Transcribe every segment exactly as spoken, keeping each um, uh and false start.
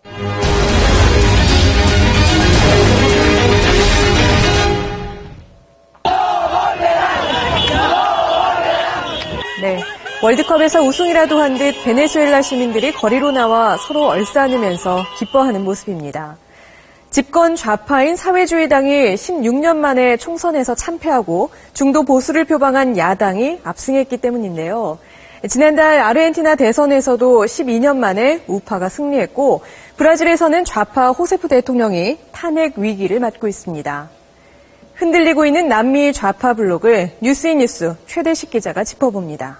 네, 월드컵에서 우승이라도 한 듯 베네수엘라 시민들이 거리로 나와 서로 얼싸안으면서 기뻐하는 모습입니다. 집권 좌파인 사회주의당이 십육 년 만에 총선에서 참패하고 중도 보수를 표방한 야당이 압승했기 때문인데요. 지난달 아르헨티나 대선에서도 십이 년 만에 우파가 승리했고 브라질에서는 좌파 호세프 대통령이 탄핵 위기를 맞고 있습니다. 흔들리고 있는 남미 좌파 블록을 뉴스인뉴스 최대식 기자가 짚어봅니다.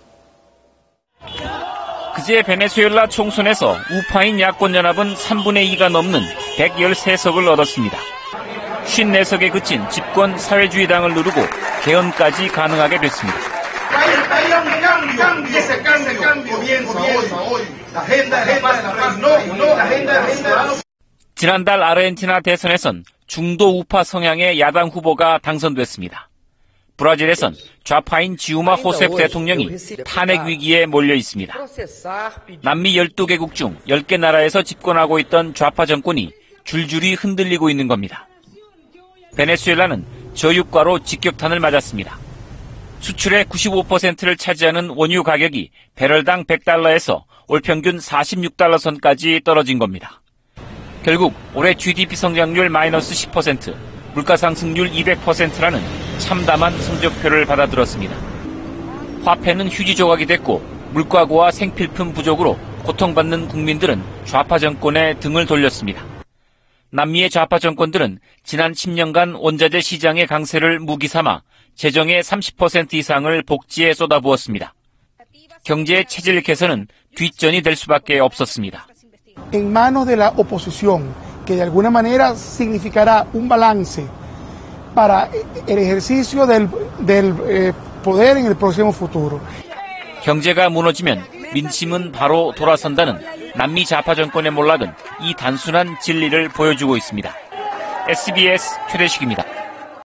그제 베네수엘라 총선에서 우파인 야권연합은 삼분의 이가 넘는 백십삼 석을 얻었습니다. 오십사 석에 그친 집권 사회주의당을 누르고 개헌까지 가능하게 됐습니다. 지난달 아르헨티나 대선에선 중도 우파 성향의 야당 후보가 당선됐습니다. 브라질에선 좌파인 지우마 호세프 대통령이 탄핵 위기에 몰려 있습니다. 남미 열두 개국 중 열 개 나라에서 집권하고 있던 좌파 정권이 줄줄이 흔들리고 있는 겁니다. 베네수엘라는 저유가로 직격탄을 맞았습니다. 수출의 구십오 퍼센트를 차지하는 원유 가격이 배럴당 백 달러에서 올 평균 사십육 달러 선까지 떨어진 겁니다. 결국 올해 지디피 성장률 마이너스 십 퍼센트, 물가 상승률 이백 퍼센트라는 참담한 성적표를 받아들었습니다. 화폐는 휴지 조각이 됐고 물가고와 생필품 부족으로 고통받는 국민들은 좌파 정권에 등을 돌렸습니다. 남미의 좌파 정권들은 지난 십 년간 원자재 시장의 강세를 무기 삼아 재정의 삼십 퍼센트 이상을 복지에 쏟아부었습니다. 경제의 체질 개선은 뒷전이 될 수밖에 없었습니다. En manos de la oposición, que de alguna manera significará un balance para el ejercicio del, del eh, poder en el próximo futuro. 경제가 무너지면 민심은 바로 돌아선다는 남미 좌파 정권의 몰락은 이 단순한 진리를 보여주고 있습니다. 에스비에스 최대식입니다.